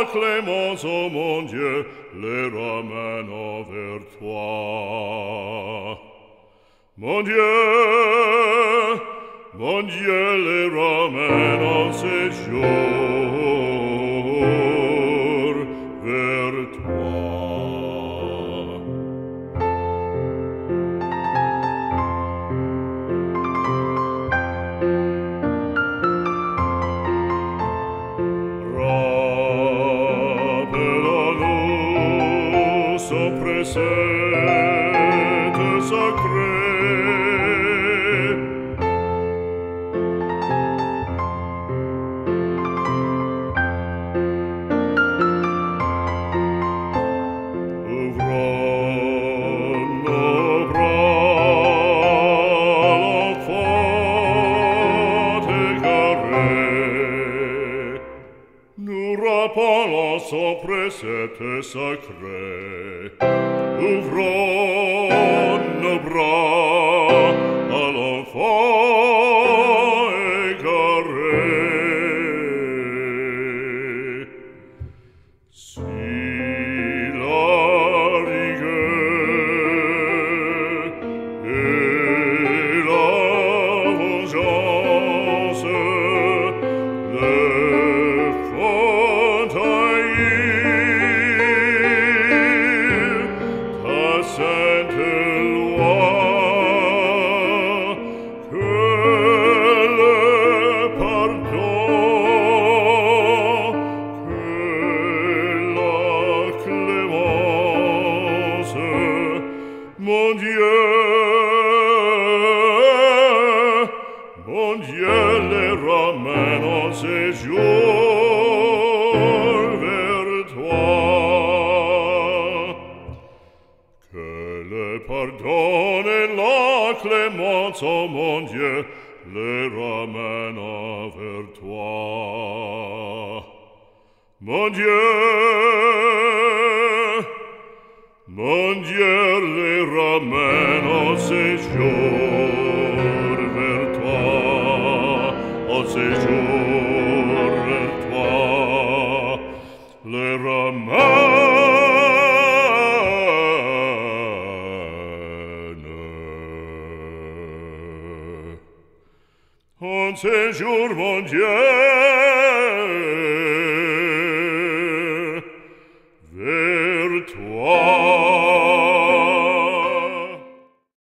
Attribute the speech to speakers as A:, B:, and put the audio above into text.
A: la clémence, ô mon Dieu, les ramène vers toi. Mon Dieu, les ramène en séjour vers toi. Rappelle-nous son précepte sacré. Nous rappelons son précepte sacré. Ouvrons nos bras à l'enfant égaré. Si la rigueur et la vengeance sainte loi, que le pardon, que la clémence, mon Dieu, les ramène en séjour vers toi. Que le pardon et la clémence, ô mon Dieu, les ramène vers toi. Mon Dieu, les ramène en séjour vers toi, en séjour vers toi, les ramène en séjour, mon Dieu.